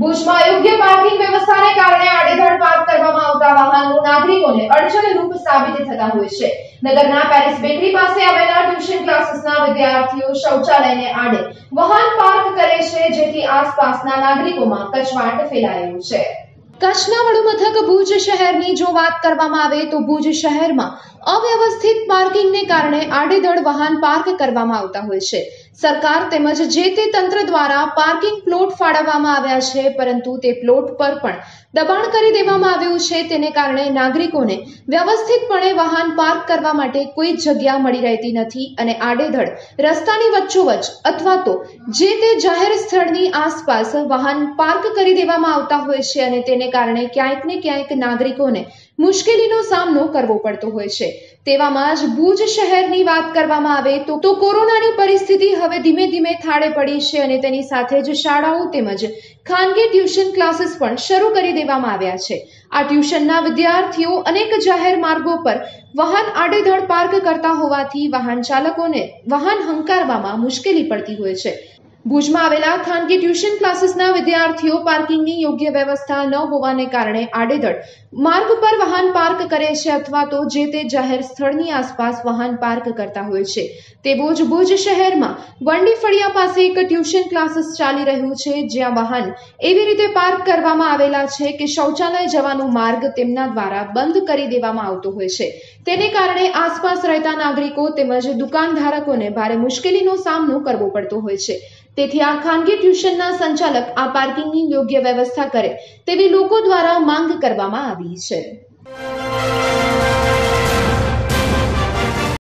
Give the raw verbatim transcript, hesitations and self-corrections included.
ભુજમાં યોગ્ય પાર્કિંગ વ્યવસ્થાને કારણે આડેધડ પાર્ક કરવામાં આવતા વાહનો નાગરિકોને અડચણરૂપ સાબિત થતા હોય છે. નગરના પેરિસ બેકરી પાસે આવેલા ટ્યુશન ક્લાસીસના વિદ્યાર્થીઓ શૌચાલયને આડે વાહન પાર્ક કરે છે, જેથી આસપાસના નાગરિકોમાં કચવાટ ફેલાયો છે. કચ્છના વડુ મથક ભુજ શહેરની જો વાત કરવામાં આવે તો ભુજ શહેરમાં અવ્યવસ્થિત પાર્કિંગને કારણે આડેધડ વાહન પાર્ક કરવામાં આવતા હોય છે. સરકાર તેમજ જે તે તંત્ર દ્વારા પાર્કિંગ પ્લોટ ફાળવવામાં આવ્યા છે, પરંતુ તે પ્લોટ પર પણ દબાણ કરી દેવામાં આવ્યું છે. તેને કારણે નાગરિકોને વ્યવસ્થિતપણે વાહન પાર્ક કરવા માટે કોઈ જગ્યા મળી રહેતી નથી અને આડેધડ રસ્તાની વચ્ચોવચ્ચ અથવા તો જે તે જાહેર સ્થળની આસપાસ વાહન પાર્ક કરી દેવામાં આવતા હોય છે અને તેને કારણે ક્યાંક ને ક્યાંક નાગરિકોને મુશ્કેલીનો સામનો કરવો પડતો હોય છે. તેવામાં જ ભુજ શહેરની વાત કરવામાં આવે તો તો કોરોનાની પરિસ્થિતિ હવે ધીમે ધીમે થાળે પડી છે અને તેની સાથે જ શાળાઓ તેમજ ખાનગી ટ્યુશન ક્લાસીસ પણ શરૂ કરી દેવામાં આવ્યા છે. આ ટ્યુશનના વિદ્યાર્થીઓ અનેક જાહેર માર્ગો પર વાહન આડેધડ પાર્ક કરતા હોવાથી વાહન ચાલકોને વાહન હંકારવામાં મુશ્કેલી પડતી હોય છે. ભુજમાં આવેલા ખાનગી ટ્યુશન ક્લાસીસના વિદ્યાર્થીઓ પાર્કિંગની યોગ્ય વ્યવસ્થા ન હોવાને કારણે આડેધડ માર્ગ પર વાહન પાર્ક કરે છે અથવા તો જે તે જાહેર સ્થળની આસપાસ વાહન પાર્ક કરતા હોય છે. તેવો જ ભુજ શહેરમાં વંડી ફળિયા પાસે એક ટ્યુશન ક્લાસીસ ચાલી રહ્યું છે, જ્યાં વાહન એવી રીતે પાર્ક કરવામાં આવેલા છે કે શૌચાલય જવાનો માર્ગ તેમના દ્વારા બંધ કરી દેવામાં આવતો હોય છે. તેને કારણે આસપાસ રહેતા નાગરિકો તેમજ દુકાનધારકોને ભારે મુશ્કેલીનો સામનો કરવો પડતો હોય છે. તેથી આ ખાનગી ટ્યુશનના સંચાલક આ પાર્કિંગની યોગ્ય વ્યવસ્થા કરે તેવી લોકો દ્વારા માંગ કરવામાં આવી છે.